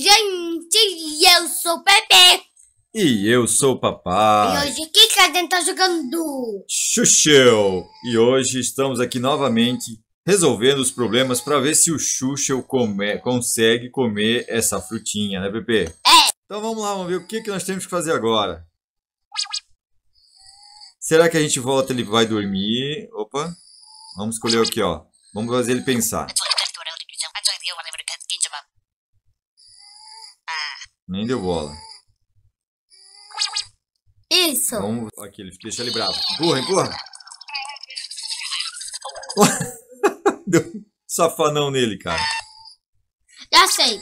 gente, eu sou o Pepe. E eu sou o papai. E hoje aqui que a gente tá jogando Xuxel. E hoje estamos aqui novamente resolvendo os problemas para ver se o Xuxel consegue comer essa frutinha, né, Pepe? É. Então vamos lá, vamos ver o que nós temos que fazer agora. Será que a gente volta e ele vai dormir? Opa, vamos escolher aqui, ó. Vamos fazer ele pensar. Nem deu bola. isso. Vamos aqui, deixa ele bravo. Empurra, empurra. Deu um safanão nele, cara. Já sei.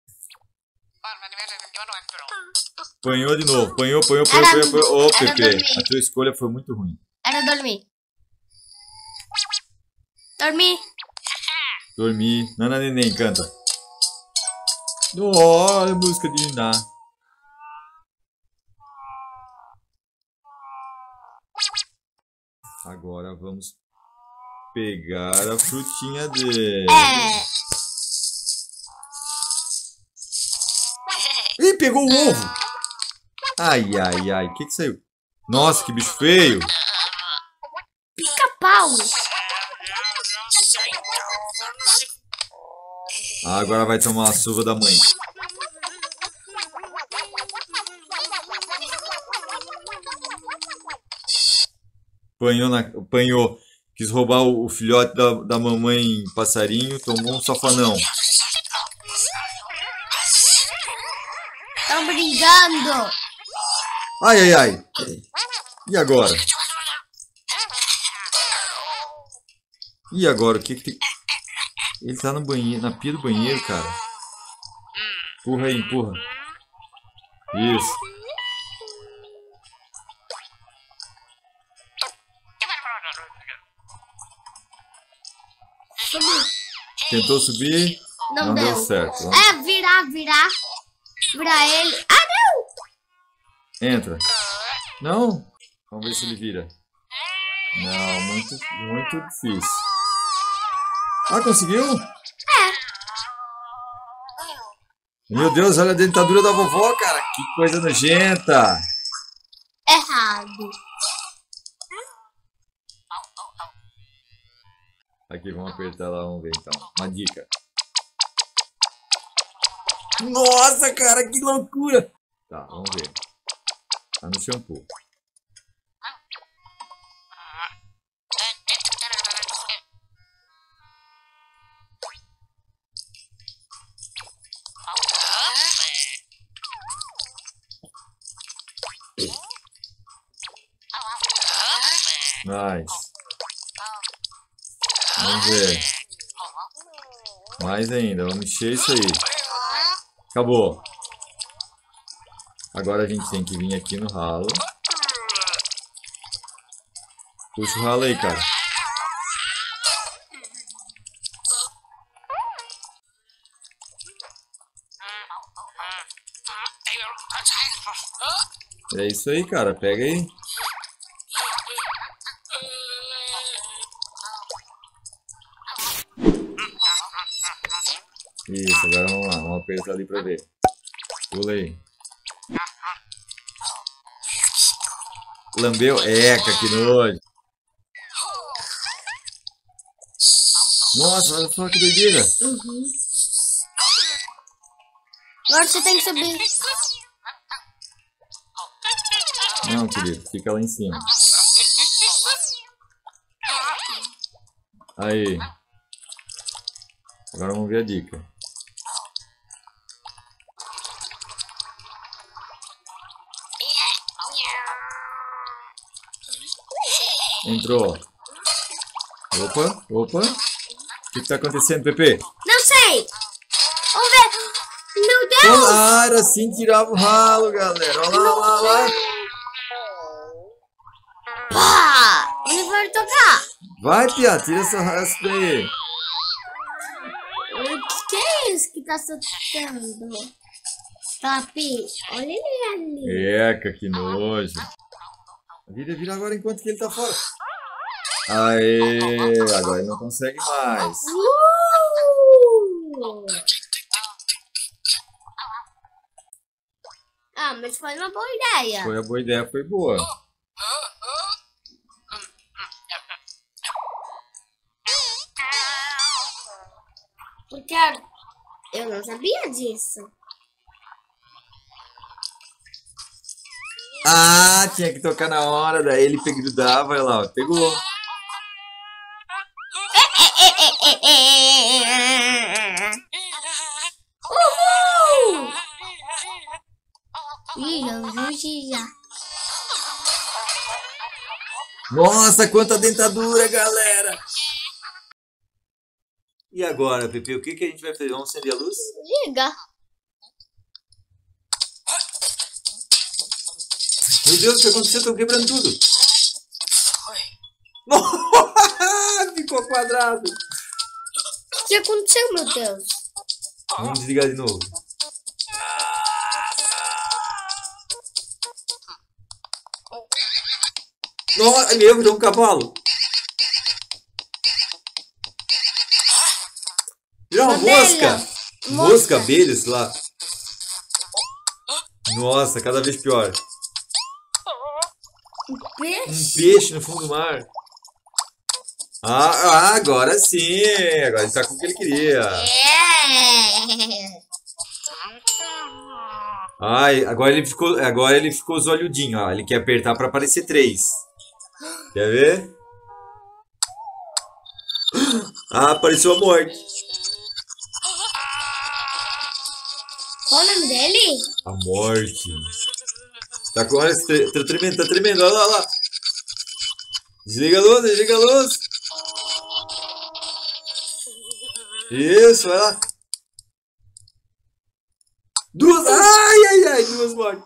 Apanhou de novo. Apanhou. Ô, Pepe, a tua escolha foi muito ruim. Era dormir. Dormir. Dormir. Nana Neném, canta. Olha a música de Niná. Agora vamos pegar a frutinha dele. É. Ih, pegou o ovo. Ai. O que saiu? Nossa, que bicho feio. Pica-pau. Agora vai tomar a surra da mãe. Apanhou. Quis roubar o filhote da mamãe passarinho. Tomou um safanão. Estão brigando. Ai. E agora? O que tem? Ele tá no banheiro, na pia do banheiro, cara. Empurra aí, empurra. Isso. Subiu. Tentou subir, não deu certo. É, virar. Virar ele. Ah, não! Entra. Não? Vamos ver se ele vira. Não, muito difícil. Ah, conseguiu? É. Meu Deus, olha a dentadura da vovó, cara. Que coisa nojenta. Errado. Aqui, vamos apertar lá, vamos ver então. Uma dica. Nossa, cara, que loucura. Tá, vamos ver. Tá no shampoo. Nice. Vamos ver. Mais ainda, vamos encher isso aí. Acabou. Agora a gente tem que vir aqui no ralo. Puxa o ralo aí, cara. É isso aí, cara. Pega aí. Isso, agora vamos lá. Vamos apertar ali pra ver. Pula aí. Lambeu? Eca, que nojo. Nossa, olha só que doideira. Uhum. Agora você tem que subir. Não, querido, fica lá em cima. Aí. Agora vamos ver a dica. Entrou. Opa. O que tá acontecendo, Pepe? Não sei. Vamos ver. Meu Deus. Ah, era assim que tirava o ralo, galera. Olha lá. Pá. Ele vai tocar. Vai, Pia, tira essa daí. O que é isso que tá soltando? Papi, olha ele ali. Eca, que nojo. Vira agora enquanto que ele tá fora. Aê, agora ele não consegue mais. mas foi uma boa ideia. Foi a boa ideia, foi boa. Porque eu não sabia disso. Ah, tinha que tocar na hora, daí ele grudava, olha lá, ó, pegou. Uhul! Ih, já. Nossa, quanta dentadura, galera! E agora, Pepe, o que a gente vai fazer? Vamos acender a luz? Liga. Meu Deus, o que aconteceu? Estão quebrando tudo. Ficou quadrado. O que aconteceu, meu Deus? Vamos desligar de novo. Nossa, meu, virou um cavalo. Virou uma mosca. Mosca, abelha, sei lá. Nossa, cada vez pior. Peixe? Um peixe no fundo do mar. Agora sim. Agora ele tá com o que ele queria. Ai, agora ele ficou zoiudinho, ó. Ele quer apertar pra aparecer 3. Quer ver? Ah, apareceu a morte. Qual o nome dele? A morte. Tá com olha, tá tremendo, tá tremendo. Olha lá, olha lá. Desliga a luz, desliga a luz. Isso, vai lá. Duas. Ai, duas mortes.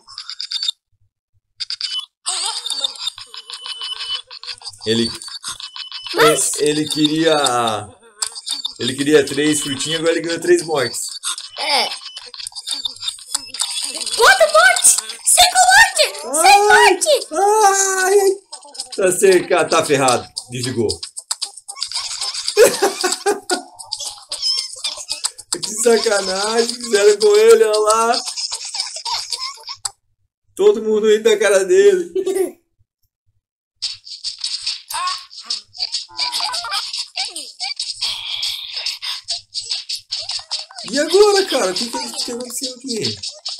Ele queria 3 frutinhas, agora ele ganhou 3 mortes. É. Quanto morte? 5 mortes! 6 mortes! Ai, tá cercado, tá ferrado. Desligou. Que sacanagem fizeram com ele, olha lá. Todo mundo rindo da cara dele. E agora, cara? O que aconteceu aqui?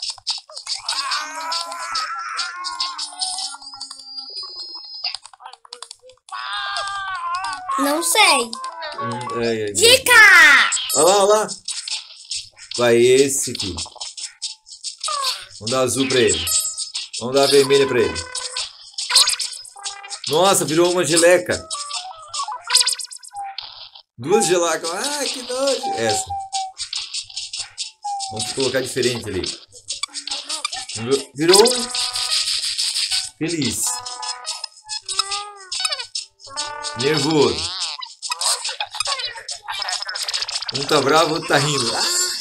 Não sei. Ai. Dica! Olha lá, olha lá. Vai esse aqui. Vamos dar azul pra ele. Vamos dar vermelha pra ele. Nossa, virou uma geleca. 2 gelacas. Ai, que nojo. Essa. Vamos colocar diferente ali. Virou um feliz. Nervoso. Um tá bravo, outro tá rindo.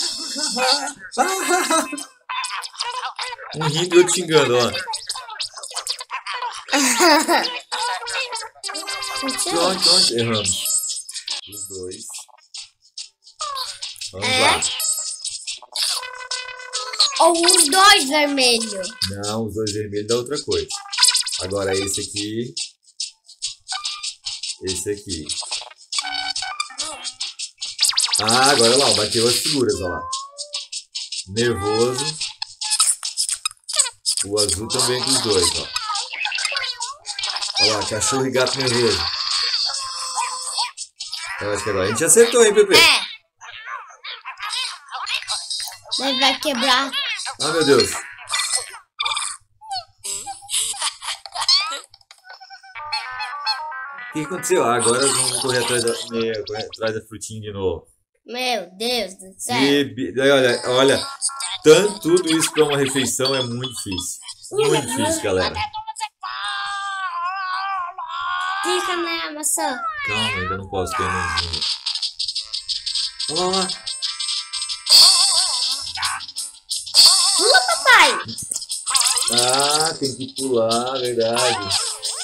Um rindo e outro xingando, ó. Pronto, erramos. Os 2. Vamos lá. Ou os 2 vermelhos. Não, os 2 vermelhos dá outra coisa. Agora esse aqui. Esse aqui. Agora lá, bateu as figuras, ó lá. Nervoso. O azul também com os 2, ó. Olha lá, cachorro e gato nervoso. Eu acho que agora a gente acertou, hein, Pepe? Mas vai quebrar. Ah, meu Deus. O que aconteceu? Agora vamos correr atrás da frutinha de novo. Meu Deus do céu. Olha, tudo isso para uma refeição é muito difícil. Muito difícil, galera. Fica na maçã. Calma, ainda não posso ter um. Olha lá. Pula, papai. Tem que pular, verdade.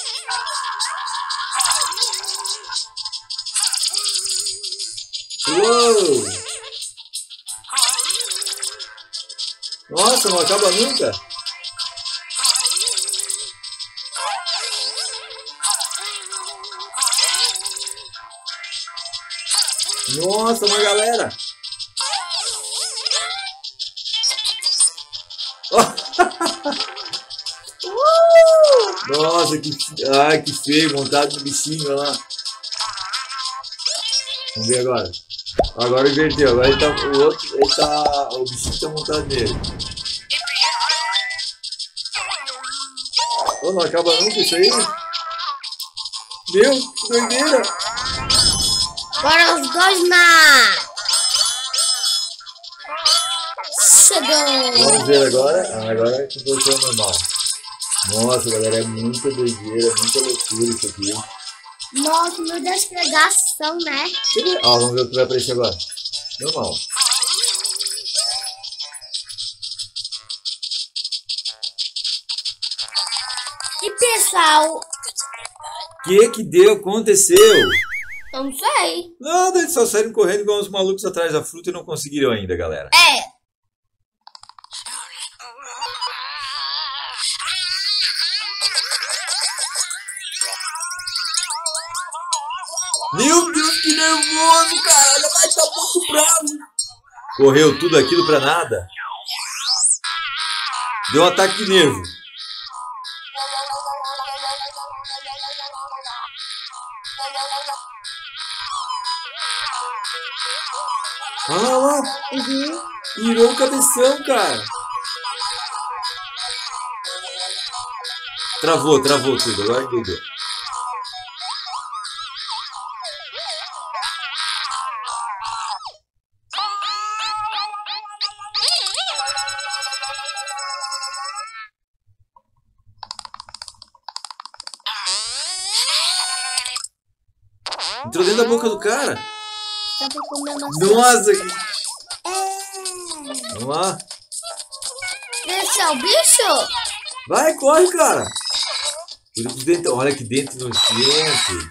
Uou! Nossa, não acaba nunca. Nossa, uma galera. Nossa, ai, que feio, montado no bichinho, olha lá. Vamos ver agora. Agora inverteu, agora ele tá, o bichinho tá montado nele. Oh, não acaba nunca isso aí? Meu, que doideira! Agora os dois na... Chegou! Vamos ver agora. Agora que voltou ao normal. Nossa, galera, é muita doideira, muita loucura isso aqui. Nossa, meu Deus, que legação, né? Ó, vamos ver o que vai aparecer agora. Normal. E pessoal, Que deu? Aconteceu? eu não sei. Nada, eles só saíram correndo igual uns malucos atrás da fruta e não conseguiram ainda, galera. É. Meu Deus, que nervoso, cara. Ela vai estar muito bravo. Correu tudo aquilo pra nada. Deu um ataque de nervo. Olha lá. Virou o cabeção, cara. Travou tudo. Agora entendeu. Entrou dentro da boca do cara. Só pra comer maçã. Nossa. Vamos lá. Esse é o bicho? Vai, corre, cara. Cuida dos dentes. Olha que dente nojento.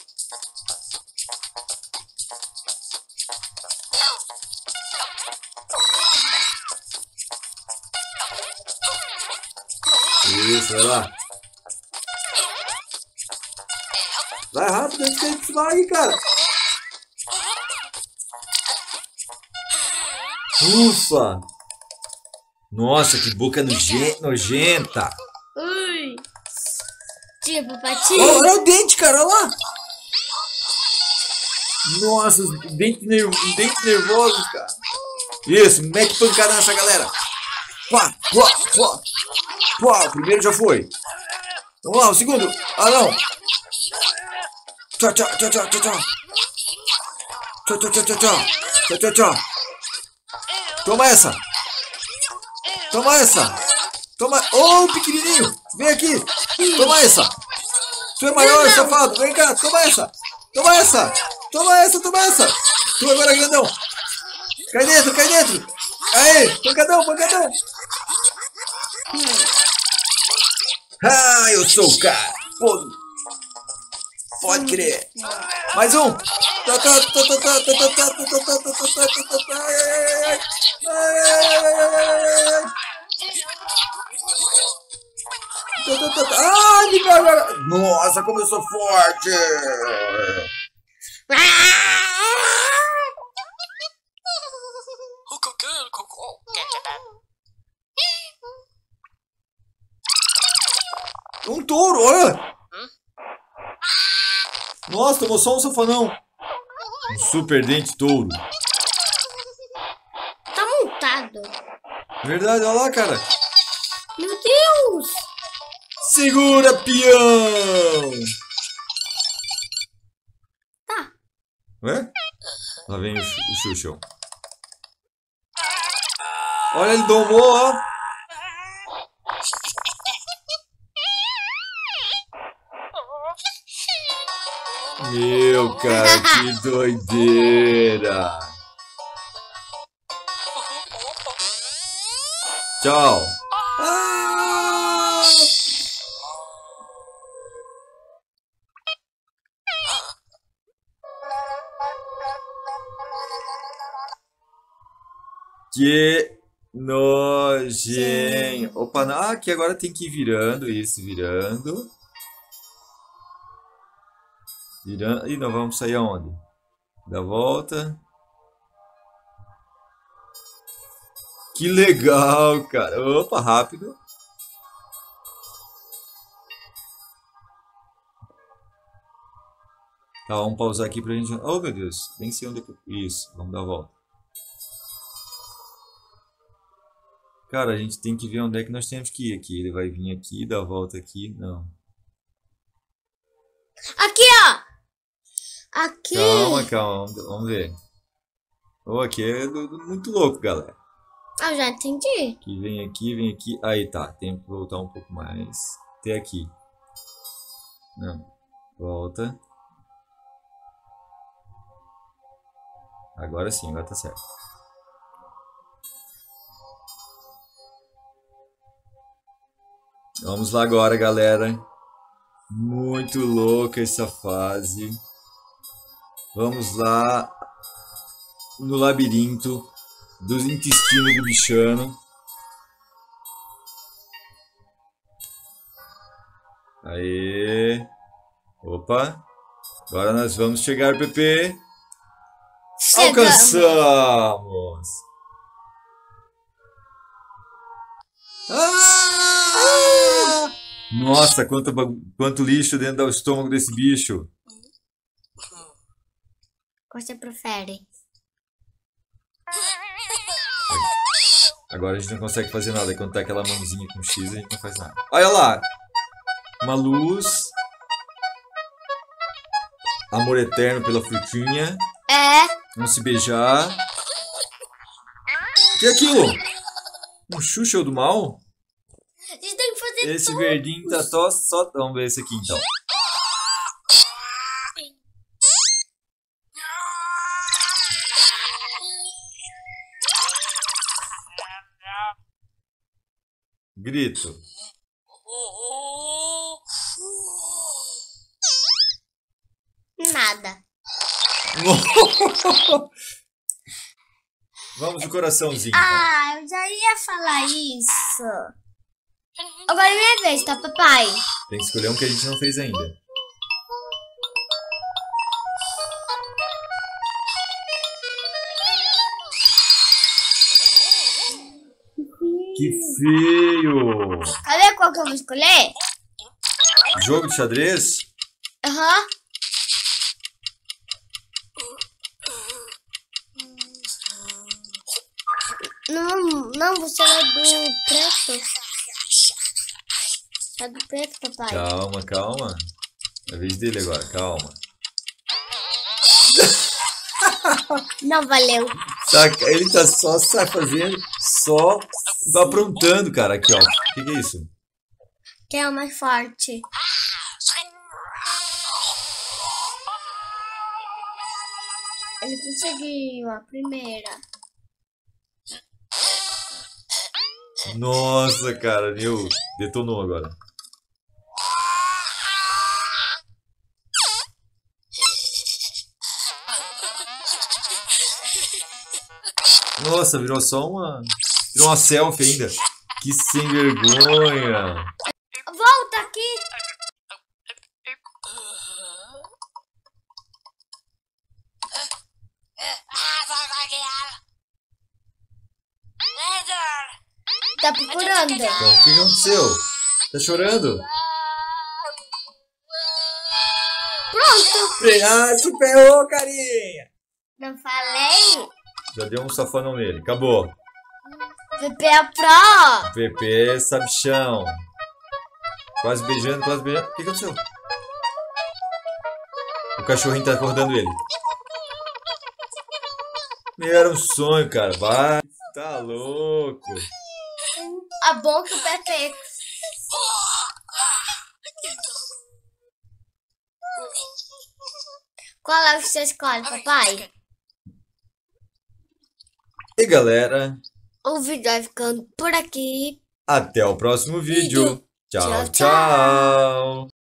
Isso, vai lá. Vai rápido antes que a gente se vai, cara. Ufa. Nossa, que boca nojenta. Ui. Tipo, patinho. Olha o dente, cara, olha lá. Nossa, os dentes nervosos, cara. Isso, mete pancada nessa galera. Pá, pá, pá. Pá, o primeiro já foi. Vamos lá, o segundo. Ah, não. Tchau, tchau, tchau, tchau, tchau, tchau. Tchau, tchau, tchau, tchau, tchau. Tchau, tchau, tchau. Toma essa. Toma essa. Toma. Ô, pequenininho. Vem aqui. Toma essa. Tu é maior, safado. Vem cá, toma essa. Toma essa. Toma essa, toma essa. Tu agora, grandão. Cai dentro, cai dentro. Aê, pancadão, pancadão. Ah, eu sou o cara. Pode crer. Mais um. Ai, me agora. Nossa, como eu sou forte. Um touro, olha. Nossa, tomou só um safanão. Um super dente touro. Tá montado. Verdade, olha lá, cara. Meu Deus. Segura, peão. Tá. Ué? Lá vem o Xuxa. Olha, ele domou, ó. Meu, cara, que doideira. Tchau. Ah! Que nojento. Opa, aqui agora tem que ir virando isso, virando. Virando. E nós vamos sair aonde? Dá a volta. Que legal, cara. Opa, rápido. Tá, vamos pausar aqui pra gente... Oh, meu Deus. Nem sei onde é que... Isso, vamos dar a volta. Cara, a gente tem que ver onde é que nós temos que ir aqui. Ele vai vir aqui, dar a volta aqui. Não. Aqui, ó. Aqui. Calma, calma. Vamos ver. Oh, aqui é muito louco, galera. Ah, já entendi. Aqui, vem aqui, vem aqui. Aí, tá. Tem que voltar um pouco mais. Até aqui. Não. Volta. Agora sim, agora tá certo. Vamos lá agora, galera. Muito louca essa fase. Vamos lá no labirinto dos intestinos do bichano. Aê. Opa. Agora nós vamos chegar, Pepe. Alcançamos. Ah! Nossa, quanto lixo dentro do estômago desse bicho. Qual você prefere? Agora a gente não consegue fazer nada. Quando tá aquela mãozinha com X, a gente não faz nada. Olha lá. Uma luz. Amor eterno pela frutinha. É. Vamos se beijar. O que é aquilo? Um Xuxa do mal? A gente tem que fazer Esse tudo. verdinho tá só... Vamos ver esse aqui então. Grito. Nada. Vamos no coraçãozinho. Então. Ah, eu já ia falar isso. Agora é minha vez, tá, papai? Tem que escolher um que a gente não fez ainda. Que feio! Cadê qual que eu vou escolher? Jogo de xadrez? Aham. Não, você é do preto. É do preto, papai. Calma, calma. É a vez dele agora, calma. Não valeu. Ele tá só fazendo, só aprontando, cara. Aqui, ó. O que é isso? Quem é o mais forte? Ele conseguiu a primeira. Nossa, cara, meu, detonou agora. Nossa, virou só uma... Virou uma selfie ainda. Que sem vergonha. Volta aqui. Tá procurando. Então, o que aconteceu? Tá chorando? Pronto. Ah, superou, carinha. Não falei? Já deu um safanão nele. Acabou. Pepe é pro. PP sabichão. Quase beijando, quase beijando. O que aconteceu? O cachorrinho tá acordando ele. Meu, era um sonho, cara. Vai, tá louco. A bom que o Pepe. Qual é o que você escolhe, papai? E galera, O vídeo vai ficando por aqui. até o próximo vídeo. Tchau, Tchau, tchau. tchau.